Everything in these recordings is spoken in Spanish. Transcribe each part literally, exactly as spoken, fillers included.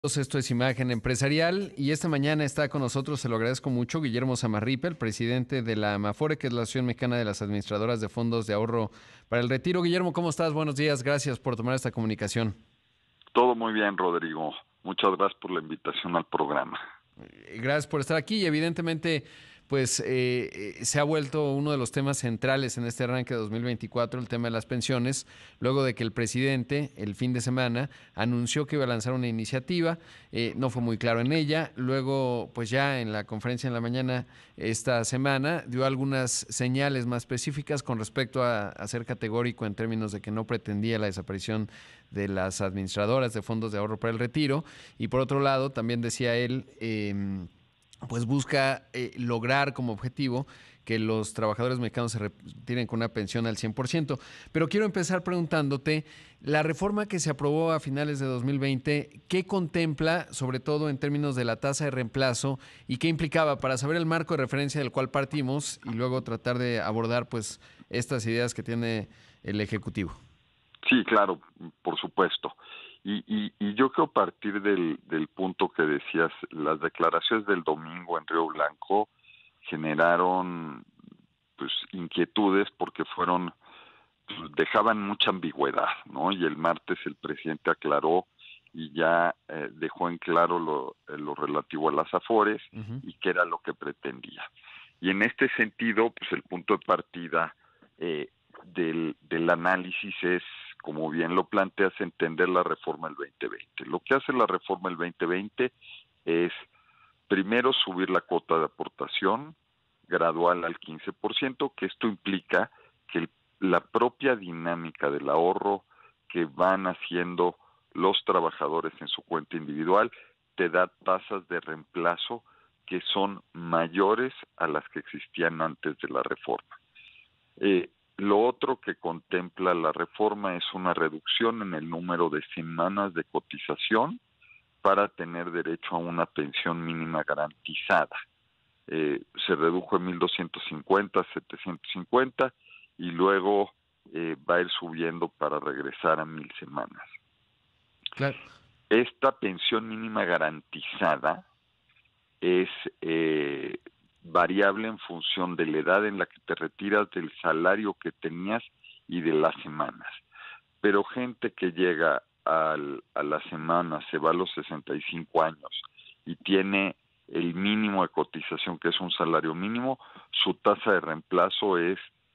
Esto es Imagen Empresarial y esta mañana está con nosotros, se lo agradezco mucho, Guillermo Zamarripa, el presidente de la AMAFORE, que es la Asociación Mexicana de las Administradoras de Fondos de Ahorro para el Retiro. Guillermo, ¿cómo estás? Buenos días, gracias por tomar esta comunicación. Todo muy bien, Rodrigo. Muchas gracias por la invitación al programa. Gracias por estar aquí y evidentemente pues eh, eh, se ha vuelto uno de los temas centrales en este arranque de dos mil veinticuatro, el tema de las pensiones, luego de que el presidente el fin de semana anunció que iba a lanzar una iniciativa, eh, no fue muy claro en ella, luego pues ya en la conferencia en la mañana esta semana dio algunas señales más específicas con respecto a, a ser categórico en términos de que no pretendía la desaparición de las administradoras de fondos de ahorro para el retiro, y por otro lado también decía él, eh, pues busca eh, lograr como objetivo que los trabajadores mexicanos se retiren con una pensión al cien por ciento. Pero quiero empezar preguntándote, la reforma que se aprobó a finales de dos mil veinte, ¿qué contempla, sobre todo en términos de la tasa de reemplazo, y qué implicaba para saber el marco de referencia del cual partimos y luego tratar de abordar pues estas ideas que tiene el Ejecutivo? Sí, claro, por supuesto. Y, y, y yo quiero partir del, del punto que decías, las declaraciones del domingo en Río Blanco generaron pues inquietudes porque fueron, pues, dejaban mucha ambigüedad, ¿no? Y el martes el presidente aclaró y ya eh, dejó en claro lo, eh, lo relativo a las AFORES Uh-huh. y qué era lo que pretendía. Y en este sentido, pues el punto de partida eh, del, del análisis es, como bien lo planteas, entender la reforma del veinte veinte. Lo que hace la reforma del veinte veinte es, primero, subir la cuota de aportación gradual al quince por ciento, que esto implica que el, la propia dinámica del ahorro que van haciendo los trabajadores en su cuenta individual te da tasas de reemplazo que son mayores a las que existían antes de la reforma. Eh, Lo otro que contempla la reforma es una reducción en el número de semanas de cotización para tener derecho a una pensión mínima garantizada. Eh, se redujo en mil doscientos cincuenta a setecientos cincuenta y luego eh, va a ir subiendo para regresar a mil semanas. Claro. Esta pensión mínima garantizada es eh, variable en función de la edad en la que te retiras, del salario que tenías y de las semanas. Pero gente que llega al, a la semana, se va a los sesenta y cinco años y tiene el mínimo de cotización, que es un salario mínimo, su tasa de reemplazo es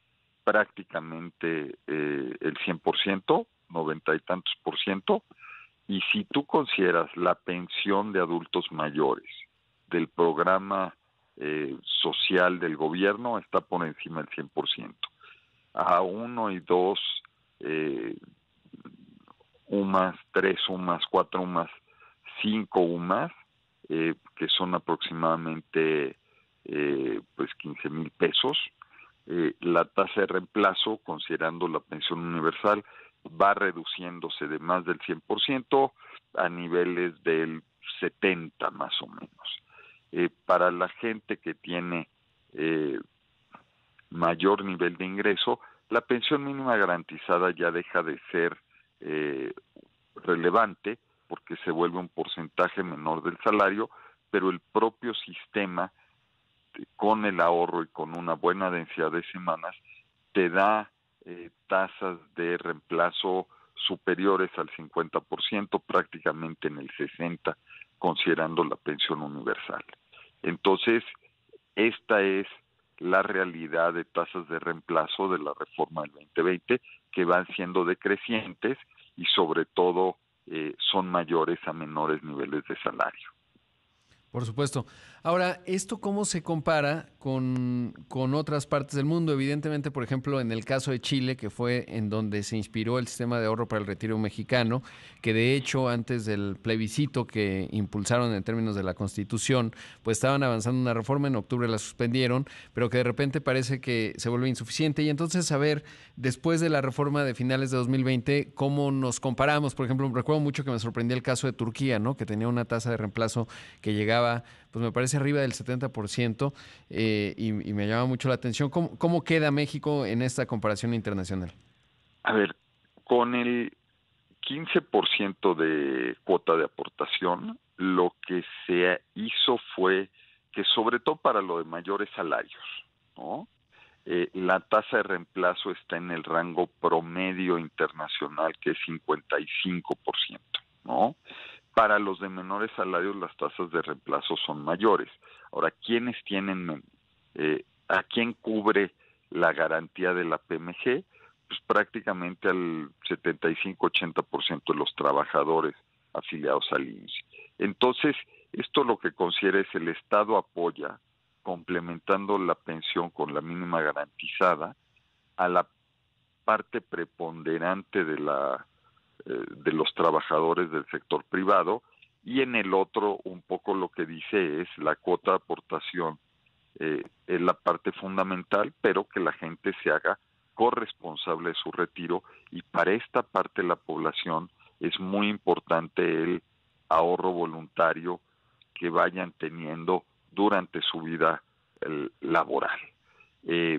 prácticamente eh, el cien por ciento, noventa y tantos por ciento, y si tú consideras la pensión de adultos mayores del programa eh, social del gobierno, está por encima del cien por ciento. A uno y dos, eh, UMAS, tres UMAS, cuatro UMAS, cinco UMAS, eh, que son aproximadamente eh, pues quince mil pesos, eh, la tasa de reemplazo, considerando la pensión universal, va reduciéndose de más del cien por ciento a niveles del setenta más o menos. Eh, para la gente que tiene eh, mayor nivel de ingreso, la pensión mínima garantizada ya deja de ser eh, relevante porque se vuelve un porcentaje menor del salario, pero el propio sistema, con el ahorro y con una buena densidad de semanas, te da eh, tasas de reemplazo superiores al cincuenta por ciento, prácticamente en el sesenta por ciento, considerando la pensión universal. Entonces, esta es la realidad de tasas de reemplazo de la reforma del veinte veinte, que van siendo decrecientes y sobre todo eh, son mayores a menores niveles de salario. Por supuesto. Ahora, ¿esto cómo se compara con, con otras partes del mundo? Evidentemente, por ejemplo, en el caso de Chile, que fue en donde se inspiró el sistema de ahorro para el retiro mexicano, que de hecho antes del plebiscito que impulsaron en términos de la Constitución, pues estaban avanzando una reforma, en octubre la suspendieron, pero que de repente parece que se vuelve insuficiente. Y entonces, a ver, después de la reforma de finales de dos mil veinte, ¿cómo nos comparamos? Por ejemplo, recuerdo mucho que me sorprendió el caso de Turquía, ¿no? Que tenía una tasa de reemplazo que llegaba, pues me parece arriba del setenta por ciento, eh, y, y me llama mucho la atención. ¿Cómo, ¿Cómo queda México en esta comparación internacional? A ver, con el quince por ciento de cuota de aportación, lo que se hizo fue que, sobre todo para lo de mayores salarios, ¿no? Eh, la tasa de reemplazo está en el rango promedio internacional, que es cincuenta y cinco por ciento, ¿no? Para los de menores salarios, las tasas de reemplazo son mayores. Ahora, ¿quiénes tienen, eh, a quién cubre la garantía de la P M G? Pues prácticamente al setenta y cinco a ochenta por ciento de los trabajadores afiliados al I M S S. Entonces, esto lo que considera es el Estado apoya, complementando la pensión con la mínima garantizada, a la parte preponderante de la eh, de los trabajadores del sector privado, y en el otro un poco lo que dice es la cuota de aportación eh, es la parte fundamental, pero que la gente se haga corresponsable de su retiro, y para esta parte de la población es muy importante el ahorro voluntario que vayan teniendo durante su vida el, laboral. Eh,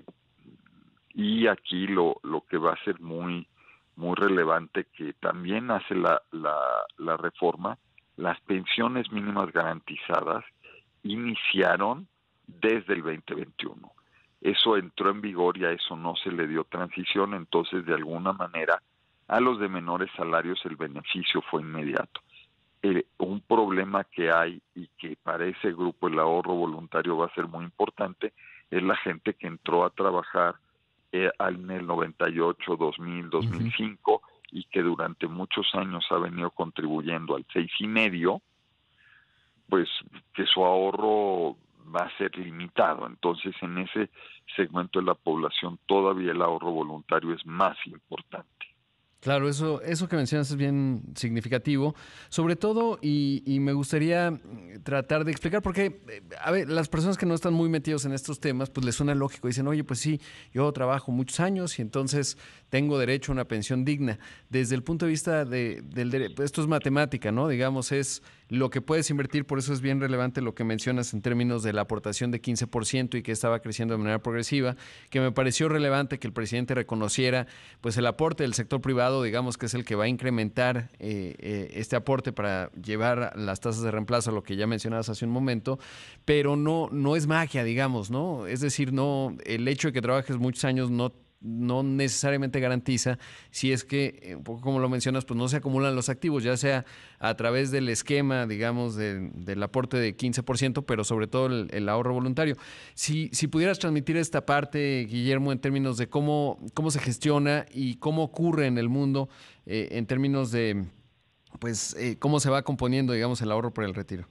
y aquí lo, lo que va a ser muy, muy relevante, que también hace la, la, la reforma, las pensiones mínimas garantizadas iniciaron desde el veinte veintiuno. Eso entró en vigor y a eso no se le dio transición, entonces de alguna manera a los de menores salarios el beneficio fue inmediato. Eh, un problema que hay y que para ese grupo el ahorro voluntario va a ser muy importante es la gente que entró a trabajar eh, en el noventa y ocho, dos mil, dos mil cinco uh-huh. y que durante muchos años ha venido contribuyendo al seis y medio, pues que su ahorro va a ser limitado. Entonces, en ese segmento de la población todavía el ahorro voluntario es más importante. Claro, eso, eso que mencionas es bien significativo, sobre todo, y, y me gustaría tratar de explicar, porque, a ver, las personas que no están muy metidos en estos temas, pues les suena lógico, dicen, oye, pues sí, yo trabajo muchos años y entonces tengo derecho a una pensión digna. Desde el punto de vista de, del derecho, esto es matemática, ¿no? Digamos, es lo que puedes invertir, por eso es bien relevante lo que mencionas en términos de la aportación de quince por ciento y que estaba creciendo de manera progresiva, que me pareció relevante que el presidente reconociera pues el aporte del sector privado, digamos que es el que va a incrementar eh, eh, este aporte para llevar las tasas de reemplazo a lo que ya mencionabas hace un momento, pero no, no es magia, digamos, ¿no? Es decir, no, el hecho de que trabajes muchos años no no necesariamente garantiza si es que, un poco como lo mencionas, pues no se acumulan los activos, ya sea a través del esquema, digamos, de, del aporte de quince por ciento, pero sobre todo el, el ahorro voluntario. Si, si pudieras transmitir esta parte, Guillermo, en términos de cómo, cómo se gestiona y cómo ocurre en el mundo, eh, en términos de, pues, eh, cómo se va componiendo, digamos, el ahorro por el retiro.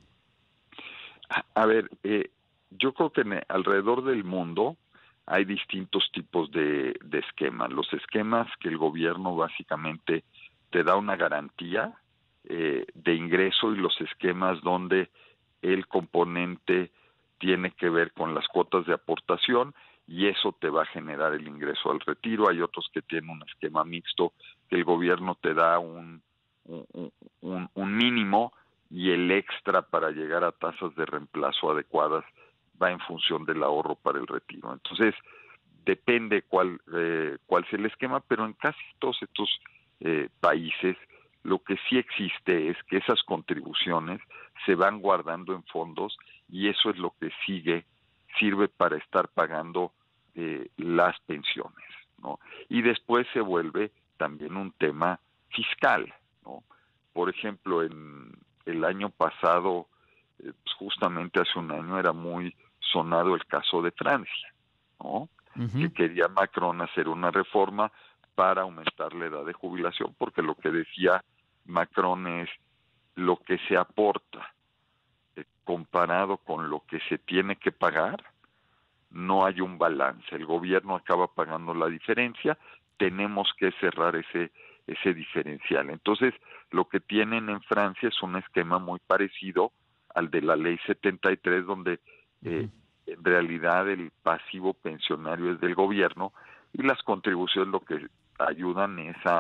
A, a ver, eh, yo creo que en, alrededor del mundo hay distintos tipos de, de esquemas. Los esquemas que el gobierno básicamente te da una garantía eh, de ingreso, y los esquemas donde el componente tiene que ver con las cuotas de aportación y eso te va a generar el ingreso al retiro. Hay otros que tienen un esquema mixto, que el gobierno te da un, un, un, un mínimo y el extra para llegar a tasas de reemplazo adecuadas va en función del ahorro para el retiro. Entonces, depende cuál, eh, cuál sea el esquema, pero en casi todos estos eh, países lo que sí existe es que esas contribuciones se van guardando en fondos y eso es lo que sigue, sirve para estar pagando eh, las pensiones, ¿no? Y después se vuelve también un tema fiscal, ¿no? Por ejemplo, en el año pasado, eh, pues justamente hace un año era muy sonado el caso de Francia, ¿no? Uh-huh. Que quería Macron hacer una reforma para aumentar la edad de jubilación, porque lo que decía Macron es lo que se aporta eh, comparado con lo que se tiene que pagar, no hay un balance, el gobierno acaba pagando la diferencia, tenemos que cerrar ese, ese diferencial. Entonces, lo que tienen en Francia es un esquema muy parecido al de la ley setenta y tres, donde eh, uh-huh. en realidad el pasivo pensionario es del gobierno y las contribuciones lo que ayudan es a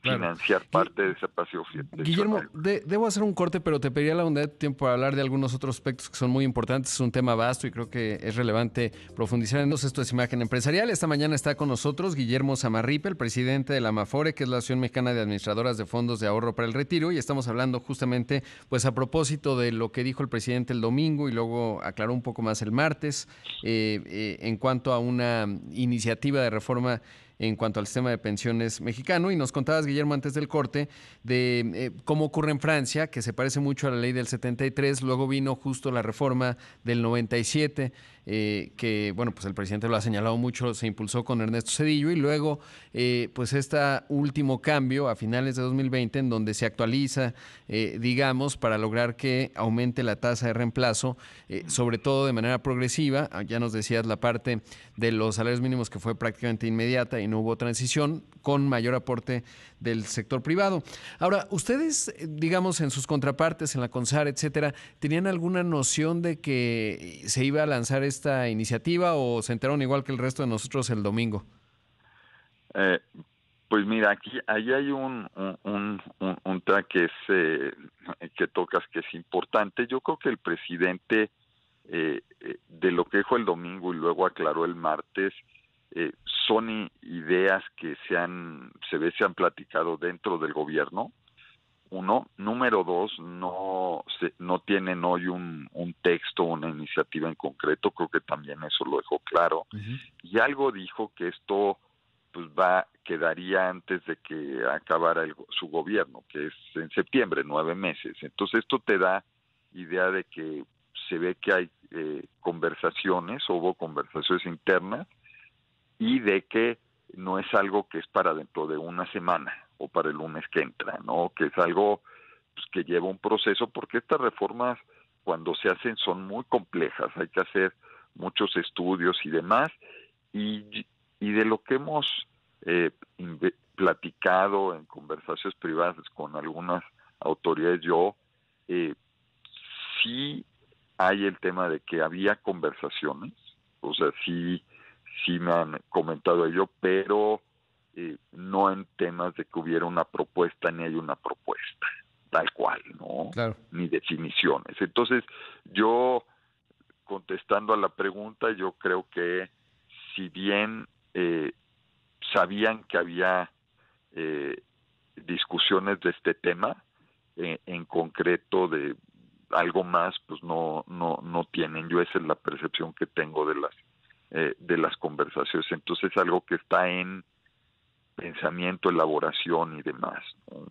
Claro. financiar parte de ese pasivo Guillermo, pensionario. de, debo hacer un corte, pero te pediría la bondad de tu tiempo para hablar de algunos otros aspectos que son muy importantes. Es un tema vasto y creo que es relevante profundizar en ellos. Esto es Imagen Empresarial. Esta mañana está con nosotros Guillermo Samarripe, el presidente de la AMAFORE, que es la Asociación Mexicana de Administradoras de Fondos de Ahorro para el Retiro, y estamos hablando justamente pues a propósito de lo que dijo el presidente el domingo y luego aclaró un poco más el martes eh, eh, en cuanto a una iniciativa de reforma en cuanto al sistema de pensiones mexicano. Y nos contabas, Guillermo, antes del corte, de eh, cómo ocurre en Francia, que se parece mucho a la ley del setenta y tres, luego vino justo la reforma del noventa y siete, eh, que, bueno, pues el presidente lo ha señalado mucho, se impulsó con Ernesto Zedillo, y luego, eh, pues este último cambio a finales de dos mil veinte, en donde se actualiza, eh, digamos, para lograr que aumente la tasa de reemplazo, eh, sobre todo de manera progresiva. Ya nos decías la parte de los salarios mínimos que fue prácticamente inmediata y no hubo transición, con mayor aporte del sector privado. Ahora, ustedes, digamos, en sus contrapartes, en la CONSAR, etcétera, ¿tenían alguna noción de que se iba a lanzar esta iniciativa o se enteraron igual que el resto de nosotros el domingo? Eh, pues mira, aquí ahí hay un un, un, un, un tema que es eh, que tocas que es importante. Yo creo que el presidente eh, eh, de lo que dijo el domingo y luego aclaró el martes, eh, son ideas que se han se ve se han platicado dentro del gobierno. Uno, número dos, no se, no tienen hoy un, un texto, una iniciativa en concreto. Creo que también eso lo dejó claro. Uh-huh. Y algo dijo que esto pues va quedaría antes de que acabara el, su gobierno, que es en septiembre, nueve meses. Entonces esto te da idea de que se ve que hay eh, conversaciones, hubo conversaciones internas, y de que no es algo que es para dentro de una semana o para el lunes que entra, ¿no? Que es algo pues, que lleva un proceso, porque estas reformas cuando se hacen son muy complejas, hay que hacer muchos estudios y demás, y, y de lo que hemos eh, platicado en conversaciones privadas con algunas autoridades, yo eh, sí hay el tema de que había conversaciones, o sea, sí sí me han comentado ello, pero eh, no en temas de que hubiera una propuesta ni hay una propuesta, tal cual, ¿no? Claro. Ni definiciones. Entonces, yo, contestando a la pregunta, yo creo que si bien eh, sabían que había eh, discusiones de este tema, eh, en concreto de algo más, pues no, no, no tienen. Yo esa es la percepción que tengo de las Eh, de las conversaciones. Entonces es algo que está en pensamiento, elaboración y demás, ¿no?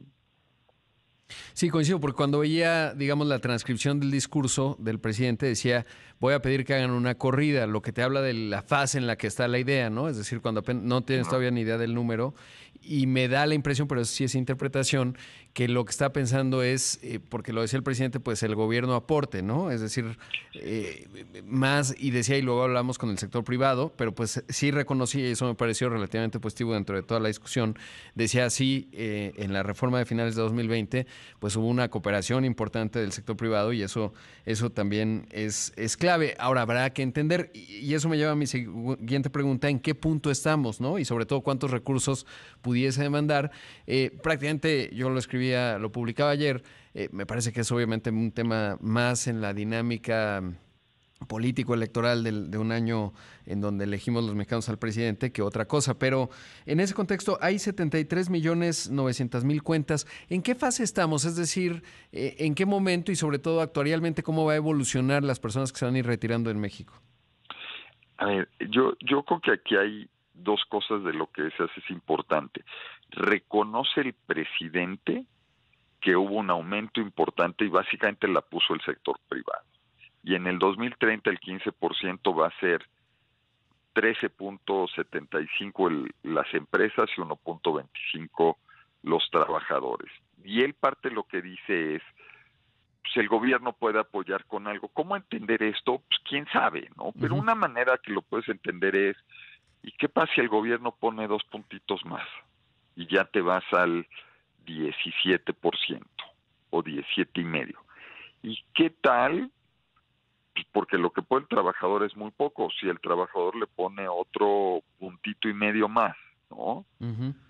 Sí, coincido, porque cuando veía, digamos, la transcripción del discurso del presidente, decía, voy a pedir que hagan una corrida, lo que te habla de la fase en la que está la idea, ¿no? Es decir, cuando no tienes todavía ni idea del número, y me da la impresión, pero sí es interpretación, que lo que está pensando es, eh, porque lo decía el presidente, pues el gobierno aporte, ¿no? Es decir, eh, más, y decía, y luego hablamos con el sector privado, pero pues sí reconocía, y eso me pareció relativamente positivo dentro de toda la discusión, decía sí, eh, en la reforma de finales de dos mil veinte, pues hubo una cooperación importante del sector privado, y eso, eso también es, es clave. Ahora habrá que entender, y eso me lleva a mi siguiente pregunta, ¿en qué punto estamos, ¿no? Y sobre todo, ¿cuántos recursos pudiese demandar? Eh, prácticamente, yo lo escribía, lo publicaba ayer, eh, me parece que es obviamente un tema más en la dinámica político electoral de, de un año en donde elegimos los mexicanos al presidente que otra cosa, pero en ese contexto hay setenta y tres millones novecientas mil cuentas. ¿En qué fase estamos? Es decir, eh, ¿en qué momento y sobre todo actuarialmente cómo va a evolucionar las personas que se van a ir retirando en México? A ver, yo, yo creo que aquí hay dos cosas de lo que se hace es importante. Reconoce el presidente que hubo un aumento importante y básicamente la puso el sector privado. Y en el dos mil treinta el quince por ciento va a ser trece punto setenta y cinco el, las empresas y uno punto veinticinco los trabajadores. Y él parte lo que dice es, pues el gobierno puede apoyar con algo. ¿Cómo entender esto? Pues quién sabe, ¿no? Pero uh-huh. Una manera que lo puedes entender es, ¿y qué pasa si el gobierno pone dos puntitos más? Y ya te vas al diecisiete por ciento o diecisiete y medio. ¿Y qué tal? Pues porque lo que pone el trabajador es muy poco. Si el trabajador le pone otro puntito y medio más, ¿no? Uh-huh.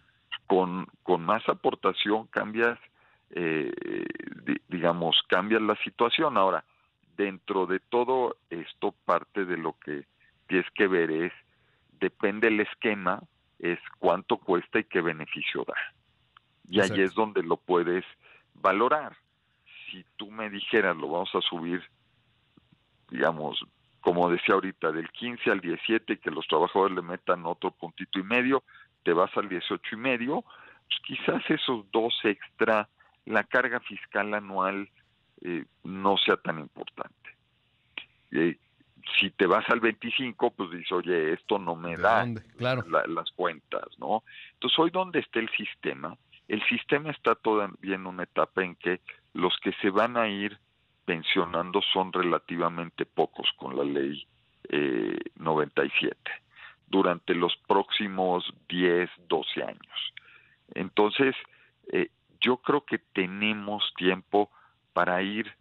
con, con más aportación cambias, eh, di, digamos, cambias la situación. Ahora, dentro de todo esto, parte de lo que tienes que ver es, depende el esquema, es cuánto cuesta y qué beneficio da. Y Exacto. Ahí es donde lo puedes valorar. Si tú me dijeras, lo vamos a subir, digamos, como decía ahorita, del quince al diecisiete, que los trabajadores le metan otro puntito y medio, te vas al dieciocho y medio, pues quizás esos dos extra, la carga fiscal anual eh, no sea tan importante. Eh, si te vas al veinticinco, pues dices, oye, esto no me da claro. la, las cuentas, ¿no? Entonces, hoy donde está el sistema, el sistema está todavía en una etapa en que los que se van a ir pensionando son relativamente pocos con la ley eh, noventa y siete, durante los próximos diez, doce años. Entonces, eh, yo creo que tenemos tiempo para ir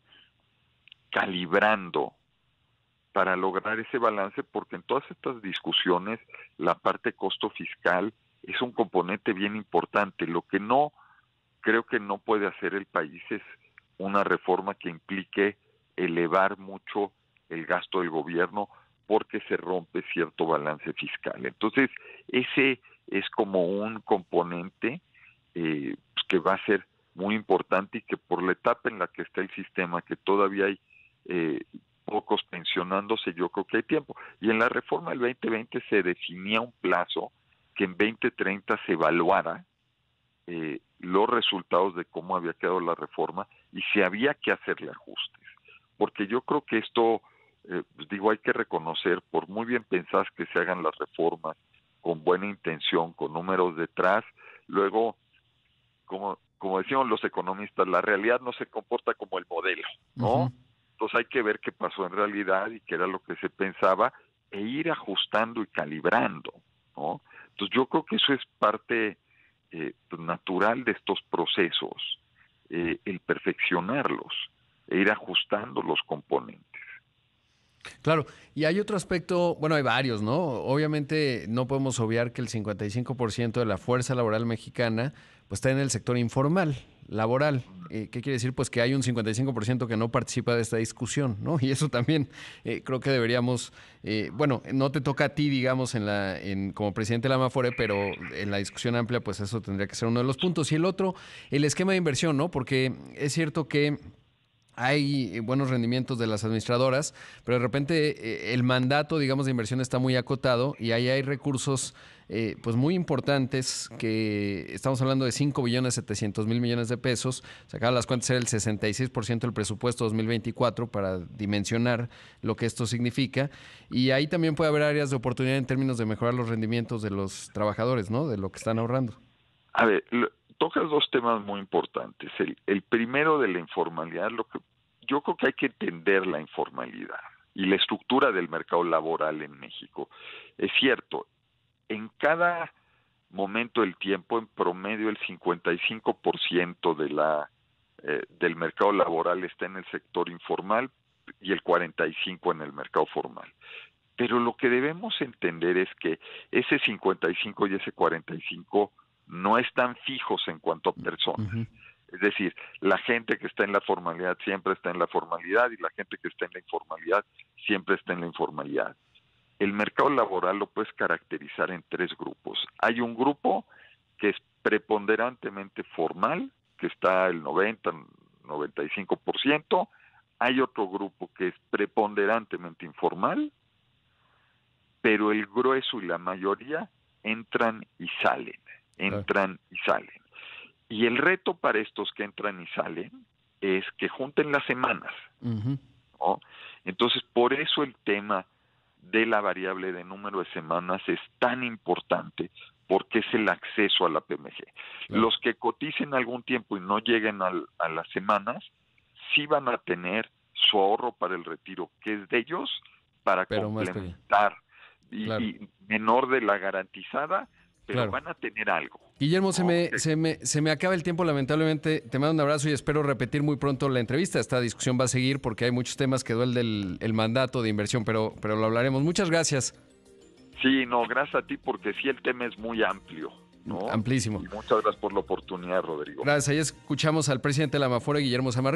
calibrando, para lograr ese balance, porque en todas estas discusiones la parte costo fiscal es un componente bien importante. Lo que no creo que no puede hacer el país es una reforma que implique elevar mucho el gasto del gobierno, porque se rompe cierto balance fiscal. Entonces, ese es como un componente eh, que va a ser muy importante, y que por la etapa en la que está el sistema, que todavía hay eh, pocos pensionándose, yo creo que hay tiempo. Y en la reforma del veinte veinte se definía un plazo que en veinte treinta se evaluara eh, los resultados de cómo había quedado la reforma y si había que hacerle ajustes. Porque yo creo que esto, eh, pues digo, hay que reconocer, por muy bien pensadas que se hagan las reformas, con buena intención, con números detrás, luego, como, como decíamos los economistas, la realidad no se comporta como el modelo, ¿no? Uh-huh. Entonces hay que ver qué pasó en realidad y qué era lo que se pensaba, e ir ajustando y calibrando, ¿no? Entonces yo creo que eso es parte eh, natural de estos procesos, eh, el perfeccionarlos e ir ajustando los componentes. Claro, y hay otro aspecto, bueno, hay varios, ¿no? Obviamente no podemos obviar que el cincuenta y cinco por ciento de la fuerza laboral mexicana pues está en el sector informal, laboral. Eh, ¿Qué quiere decir? Pues que hay un cincuenta y cinco por ciento que no participa de esta discusión, ¿no? Y eso también eh, creo que deberíamos, eh, bueno, no te toca a ti, digamos, en la, en, como presidente de la Amafore, pero en la discusión amplia, pues eso tendría que ser uno de los puntos. Y el otro, el esquema de inversión, ¿no? Porque es cierto que hay buenos rendimientos de las administradoras, pero de repente eh, el mandato, digamos, de inversión está muy acotado, y ahí hay recursos eh, pues muy importantes, que estamos hablando de cinco billones setecientos mil millones de pesos. Sacaban las cuentas, era el sesenta y seis por ciento del presupuesto dos mil veinticuatro, para dimensionar lo que esto significa. Y ahí también puede haber áreas de oportunidad en términos de mejorar los rendimientos de los trabajadores, ¿no? De lo que están ahorrando. A ver, lo, tocas dos temas muy importantes. El, el primero, de la informalidad. Lo que yo creo que hay que entender la informalidad y la estructura del mercado laboral en México. Es cierto, en cada momento del tiempo, en promedio, el cincuenta y cinco por ciento de la eh, del mercado laboral está en el sector informal y el cuarenta y cinco por ciento en el mercado formal. Pero lo que debemos entender es que ese cincuenta y cinco y ese cuarenta y cinco no están fijos en cuanto a personas. Uh-huh. Es decir, la gente que está en la formalidad siempre está en la formalidad, y la gente que está en la informalidad siempre está en la informalidad. El mercado laboral lo puedes caracterizar en tres grupos. Hay un grupo que es preponderantemente formal, que está el noventa, noventa y cinco por ciento. Hay otro grupo que es preponderantemente informal, pero el grueso y la mayoría entran y salen, entran y salen. Y el reto para estos que entran y salen es que junten las semanas, uh-huh. ¿no? Entonces, por eso el tema de la variable de número de semanas es tan importante, porque es el acceso a la P M G. Claro. Los que coticen algún tiempo y no lleguen al, a las semanas, sí van a tener su ahorro para el retiro, que es de ellos, para Pero complementar, y, claro. y menor de la garantizada, pero claro. van a tener algo. Guillermo, ¿no? se, me, se, me, se me acaba el tiempo, lamentablemente. Te mando un abrazo y espero repetir muy pronto la entrevista. Esta discusión va a seguir porque hay muchos temas. Quedó el del el mandato de inversión, pero, pero lo hablaremos. Muchas gracias. Sí, no, gracias a ti, porque sí, el tema es muy amplio. ¿no? Amplísimo. Y muchas gracias por la oportunidad, Rodrigo. Gracias. Ahí escuchamos al presidente de la Amafore, Guillermo Zamarripa.